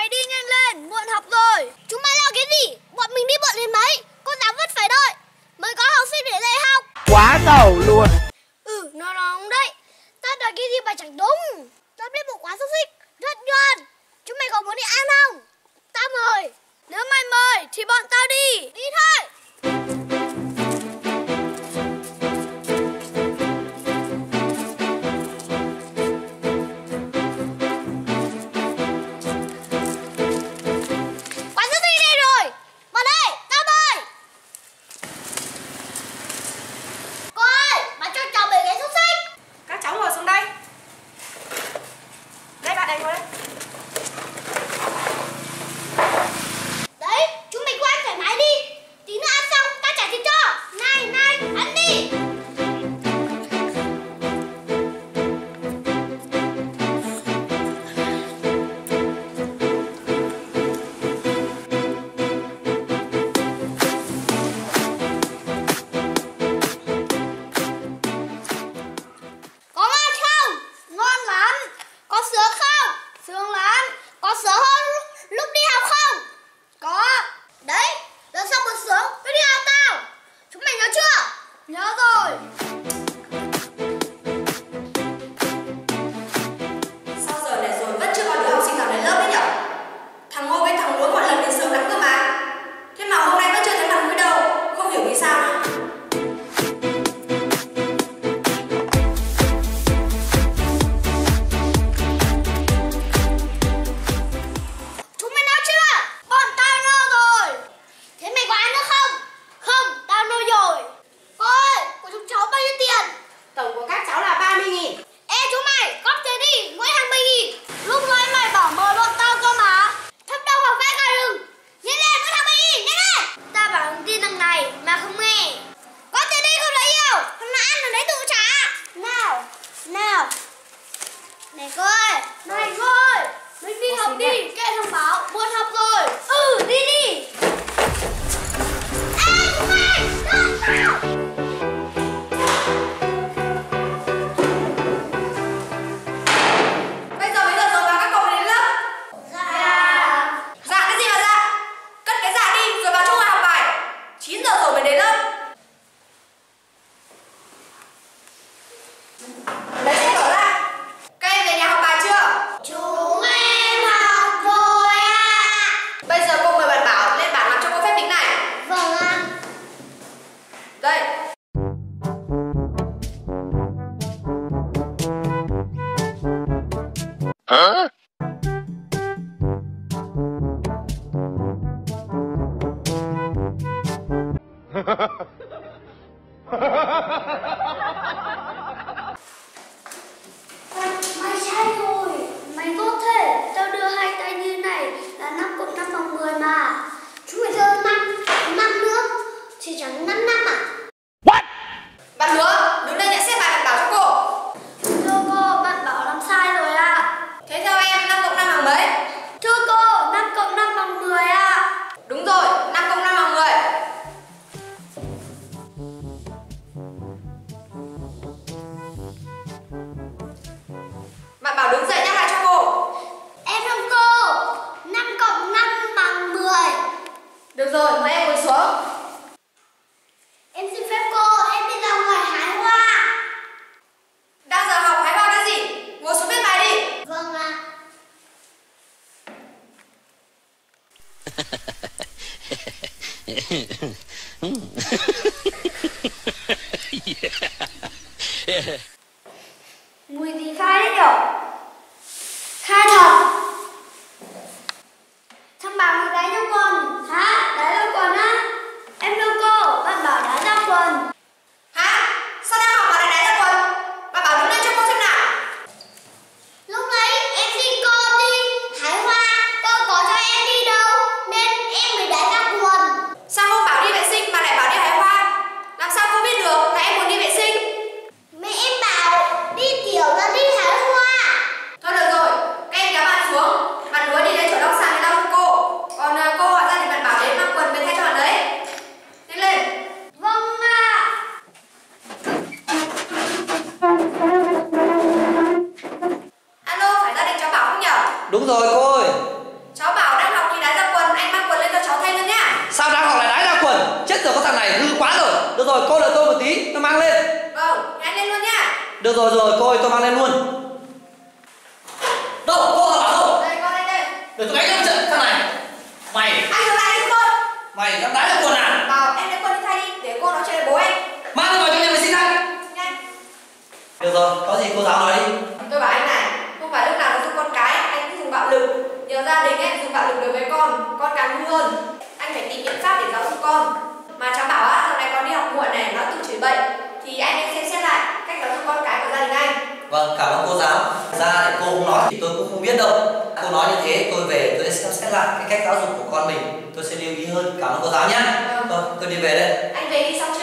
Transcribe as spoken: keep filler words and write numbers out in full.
mày đi nhanh lên, muộn học rồi. Chúng mày lo cái gì? Bọn mình đi muộn đến mấy, cô giáo vẫn phải đợi. Mới có học sinh để dạy học. Quá tẩu luôn. Ừ, nó đúng đấy. Ta đợi cái gì mà chẳng đúng. Ta biết một quán xúc xích rất ngon. Chúng mày có muốn đi ăn không? Ta mời. Nếu mày mời thì bọn tao đi. Đi thôi. Quán xúc xích đây rồi. Vào đây, ta mời. Cô ơi, bà cho cháu mấy cái xúc xích. Các cháu ngồi xuống đây. Đây bạn này ngồi đây. Đấy, chúng mình qua ăn thoải mái đi. Tí nữa ăn xong, ta trả tiền cho. Này, này, ăn đi. Có ngon không? Ngon lắm. Có sướng không? Sướng lắm. Có sướng hơn lúc đi học không? Có. Đấy, lần sau còn sướng, cứ đi học tao. Chúng mày nhớ chưa? Nhớ rồi. Sao giờ này rồi vẫn chưa có đứa học sinh nào đến lớp đấy nhở? Thằng Ngô với thằng Lúa một lần đến sớm lắm cơ mà. Thế mà hôm nay vẫn chưa thấy mặt mũi đâu. Không hiểu vì sao nữa. Chúng mày nói chưa? Bọn tao no rồi. Thế mày có ăn nữa không? Không, tao no rồi. Cô ơi, của chúng cháu bao nhiêu tiền? Tổng của các cháu là ba mươi nghìn. Ê chúng mày, góp tiền đi, mỗi hàng mười nghìn. Lúc nãy mày bảo mời bọn tao cơ mà. Thâm đâu học vẽ cả rừng. Nhanh lên, mỗi hàng mười nghìn, nhanh lên. Ta bảo thông tin đằng này mà không nghe. Góp tiền đi không lấy nhiều. Hôm nào ăn rồi đấy tự trả. Nào, nào. Này cô ơi. Này cô ơi, mình đi học đi, kệ thông báo, muộn học rồi. Ừ, đi đi. Ê chúng mày, đợi tao. Bây giờ mấy giờ rồi mà các cậu mới đến lớp? Dạ. Dạ cái gì mà dạ? Cất cái dạ đi rồi vào chỗ ngồi học bài. chín giờ rồi mới đến lớp. Lấy xe mở ra. Các em về nhà học bài chưa? Chúng em học rồi ạ. Bây giờ cô mời bạn Bảo lên bảng làm cho cô phép tính này. Vâng ạ. Đây. Hả? Mày sai rồi. Mày tốt thế. Tao đưa hai tay như này là năm cộng năm bằng mười mà. Chúng mày đưa năm, năm nữa thì chẳng năm năm à? Bạn Lúa, đứng đây nhận xếp bài bạn Bảo cho cô. Thưa cô, bạn bảo làm sai rồi ạ. Thế theo em năm cộng năm bằng mấy? Thưa cô, năm cộng năm bằng mười ạ. Đúng rồi, năm cộng năm bằng mười. Bạn Bảo đứng dậy nhắc lại cho cô. Em không cô. Năm cộng năm bằng mười. Được rồi, mời em ngồi xuống. Em xin phép cô, em đi ra ngoài hái hoa. Đang giờ học hái hoa cái gì? Ngồi xuống viết bài đi. Vâng ạ. Mùi gì khai đấy nhở? Khai thật. Thằng bảo mày đá trong quần. Hả? Đá trong quần á? Em đâu cô, bạn bảo đá trong quần. Hả? Sao đang học mà lại đá ra quần? Bạn Bảo đứng lên cho cô xem nào. Lúc nãy em xin cô đi hái hoa, cô có cho em đi đâu nên em mới đá ra quần. Sao không bảo đi vệ sinh mà lại bảo đi hái hoa? Làm sao cô biết được là em muốn đi vệ sinh? Mẹ em bảo đi tiểu là đi hái hoa. Thôi được rồi, các em kéo bạn xuống. Bạn Lúa đi lên chỗ đóng sàn để đau cho cô. Còn uh, cô gọi ra thì bạn Bảo đến mang quần về thay cho bạn đấy. Nhanh lên. Vâng ạ. Alo, phải gia đình cháu Bảo không nhở? Đúng rồi cô ơi. Cháu Bảo rồi, cô đợi tôi một tí, tôi mang lên. Vâng, nhanh lên luôn nha. Được rồi rồi, cô ơi, tôi mang lên luôn. Đâu, cô là bảo đâu? Đây, con đây đây. Để tôi đánh cho trận thằng này. Mày, Anh dừng lại đi con. mày dám đá được quần à? Bảo em lấy con đi thay đi, để cô nói chuyện với bố em. Mang tôi vào trong nhà vệ sinh anh. Nhanh. Được rồi, có gì cô giáo nói đi. Tôi bảo anh này, không phải lúc nào nó dùng con cái, anh cũng dùng bạo lực. Nhiều gia đình ấy dùng bạo lực đối với con, con càng ngu hơn. Anh phải tìm biện pháp để giáo dục con. Mà cháu bảo á, dạo này con đi học muộn này, nó tự chửi bậy, thì anh nên xem xét lại cách giáo dục con cái của gia đình anh. Vâng, cảm ơn cô giáo. Ra thì cô không nói thì tôi cũng không biết đâu. Cô nói như thế, tôi về tôi sẽ xem xét lại cái cách giáo dục của con mình. Tôi sẽ lưu ý hơn. Cảm ơn cô giáo nhé. Vâng. Thôi, tôi đi về đây. Anh về đi xong